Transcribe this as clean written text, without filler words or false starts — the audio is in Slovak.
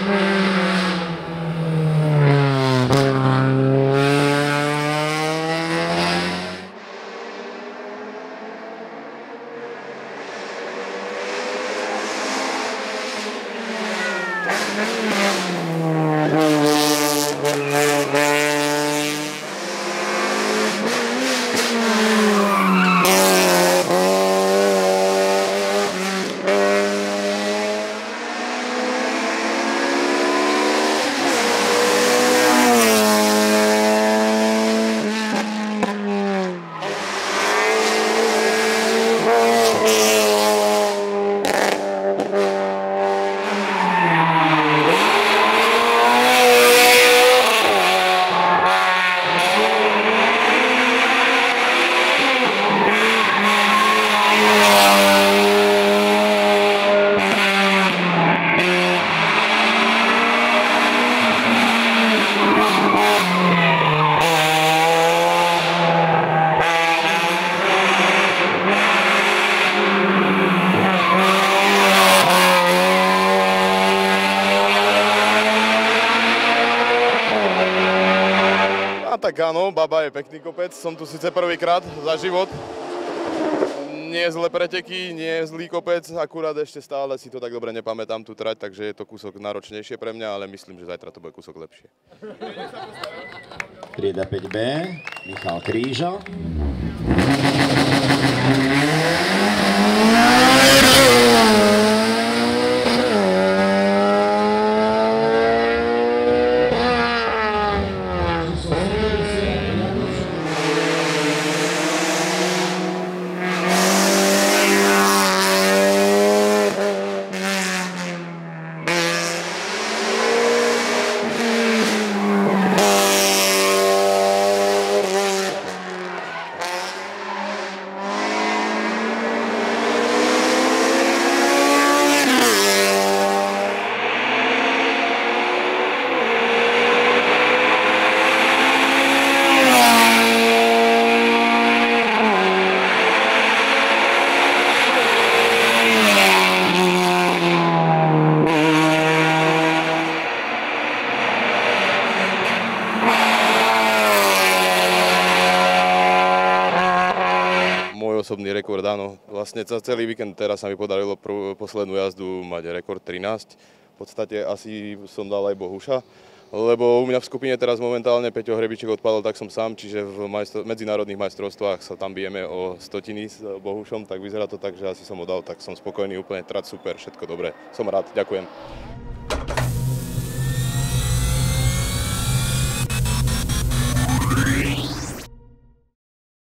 Tak áno, Baba je pekný kopec, som tu síce prvýkrát za život. Nie zlé preteky, nie je zlý kopec, akurát ešte stále si to tak dobre nepamätám tú trať, takže je to kúsok náročnejšie pre mňa, ale myslím, že zajtra to bude kúsok lepšie. Trieda 5B, Michal Krížo. Osobný rekord, áno. Vlastne za celý víkend teraz sa mi podarilo poslednú jazdu mať rekord 13. V podstate asi som dal aj Bohuša, lebo u mňa v skupine teraz momentálne Peťo Hrebiček odpadol, tak som sám, čiže v medzinárodných majstrovstvách sa tam bijeme o stotiny s Bohušom, tak vyzerá to tak, že asi som ho dal, tak som spokojný, úplne trať super, všetko dobré. Som rád, ďakujem.